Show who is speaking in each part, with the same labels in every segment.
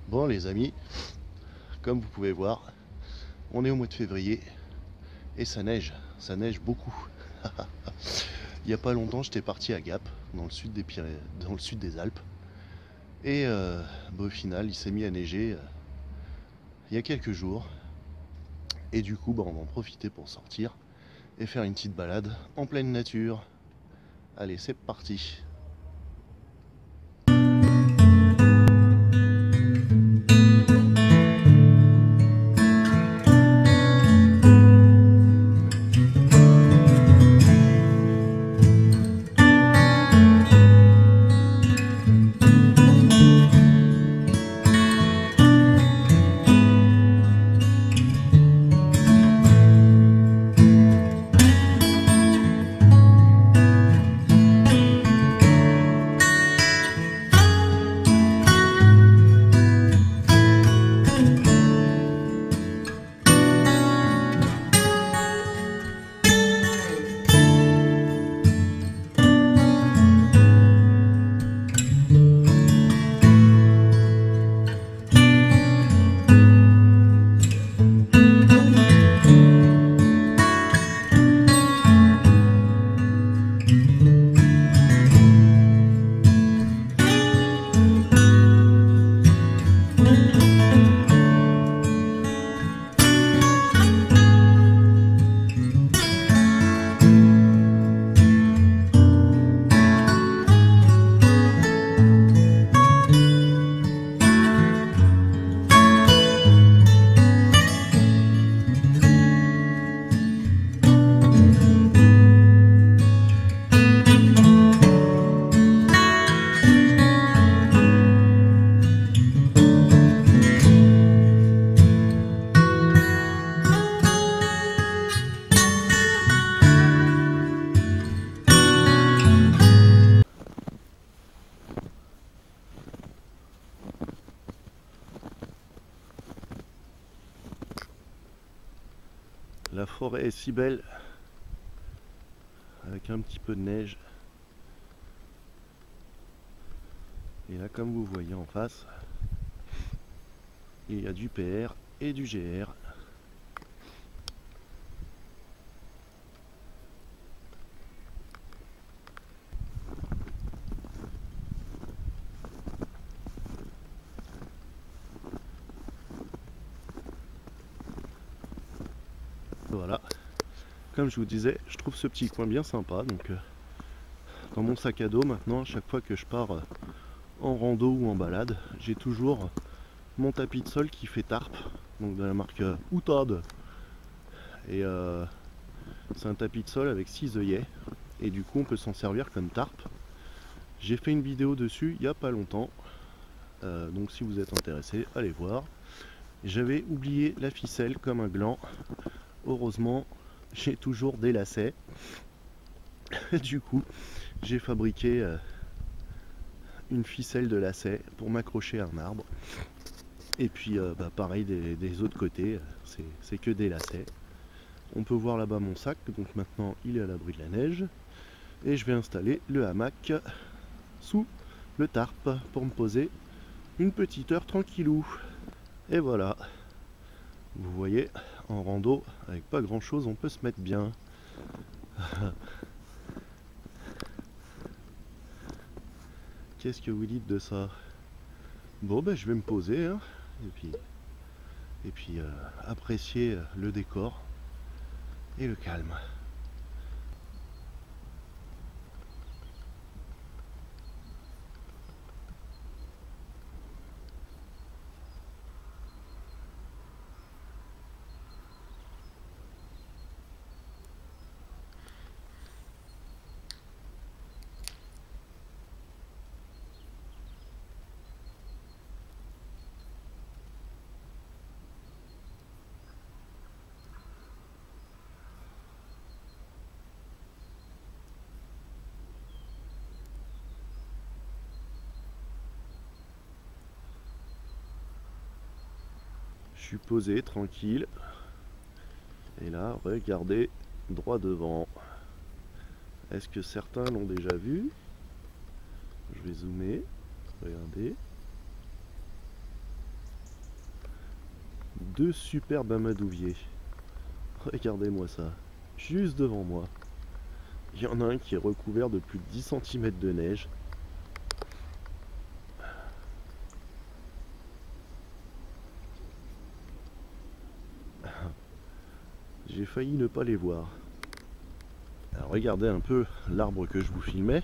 Speaker 1: Bon les amis, comme vous pouvez voir, on est au mois de février et ça neige beaucoup. Il n'y a pas longtemps j'étais parti à Gap, dans le sud des Pyrénées, dans le sud des Alpes. Et au final il s'est mis à neiger il y a quelques jours. Et du coup on va en profiter pour sortir et faire une petite balade en pleine nature. Allez c'est parti. La forêt est si belle, avec un petit peu de neige. Et là, comme vous voyez en face, il y a du PR et du GR. Voilà, comme je vous disais, je trouve ce petit coin bien sympa. Donc, dans mon sac à dos maintenant, à chaque fois que je pars en rando ou en balade, j'ai toujours mon tapis de sol qui fait Tarp, donc de la marque Outad. Et c'est un tapis de sol avec 6 œillets, et du coup on peut s'en servir comme tarp. J'ai fait une vidéo dessus il n'y a pas longtemps, donc si vous êtes intéressé, allez voir. J'avais oublié la ficelle comme un gland. Heureusement, j'ai toujours des lacets. Du coup, j'ai fabriqué une ficelle de lacets pour m'accrocher à un arbre. Et puis, pareil des autres côtés, c'est que des lacets. On peut voir là-bas mon sac, donc maintenant il est à l'abri de la neige. Et je vais installer le hamac sous le tarp pour me poser une petite heure tranquillou. Et voilà, vous voyez, en rando, avec pas grand chose, on peut se mettre bien. Qu'est-ce que vous dites de ça? Bon ben je vais me poser, hein, et puis apprécier le décor et le calme. Je suis posé tranquille. Et là, regardez droit devant. Est-ce que certains l'ont déjà vu? Je vais zoomer. Regardez. 2 superbes amadouviers. Regardez-moi ça, juste devant moi. Il y en a un qui est recouvert de plus de 10 cm de neige. J'ai failli ne pas les voir. Alors regardez un peu l'arbre que je vous filmais.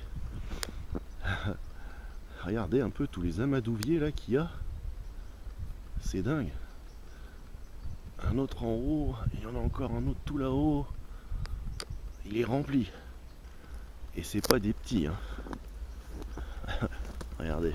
Speaker 1: Regardez un peu tous les amadouviers là qu'il y a. C'est dingue. Un autre en haut, il y en a encore un autre tout là-haut. Il est rempli. Et c'est pas des petits, hein. Regardez.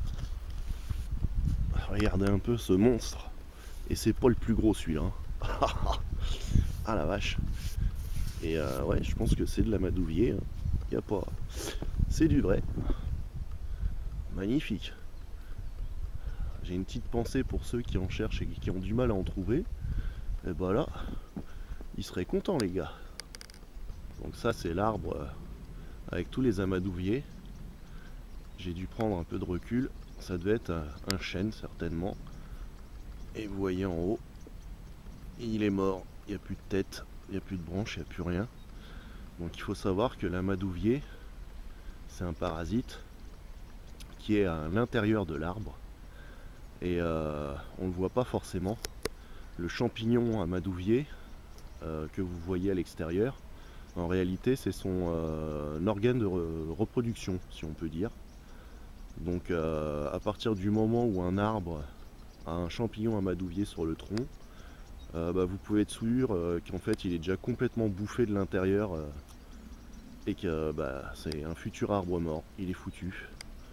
Speaker 1: Regardez un peu ce monstre. Et c'est pas le plus gros celui-là, hein. Ah la vache. Et ouais, je pense que c'est de l'amadouvier, hein. Y a pas... C'est du vrai. Magnifique. J'ai une petite pensée pour ceux qui en cherchent et qui ont du mal à en trouver. Et bah là, ils seraient contents les gars. Donc ça c'est l'arbre avec tous les amadouviers. J'ai dû prendre un peu de recul. Ça devait être un chêne certainement. Et vous voyez en haut, il est mort. Il n'y a plus de tête, il n'y a plus de branche, il n'y a plus rien. Donc il faut savoir que l'amadouvier, c'est un parasite qui est à l'intérieur de l'arbre. Et on ne le voit pas forcément. Le champignon amadouvier que vous voyez à l'extérieur, en réalité c'est son organe de reproduction, si on peut dire. Donc à partir du moment où un arbre a un champignon amadouvier sur le tronc, vous pouvez être sûr qu'en fait il est déjà complètement bouffé de l'intérieur et que c'est un futur arbre mort, il est foutu.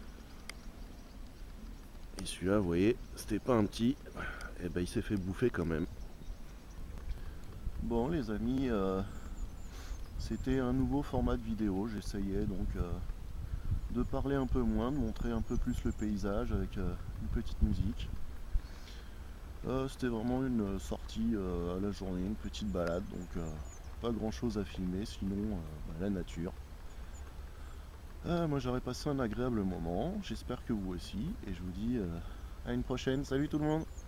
Speaker 1: Et celui-là, vous voyez, c'était pas un petit, et il s'est fait bouffer quand même. Bon les amis, c'était un nouveau format de vidéo, j'essayais donc de parler un peu moins, de montrer un peu plus le paysage avec une petite musique. C'était vraiment une sortie à la journée, une petite balade, donc pas grand chose à filmer, sinon la nature. Moi j'aurais passé un agréable moment, j'espère que vous aussi, et je vous dis à une prochaine. Salut tout le monde!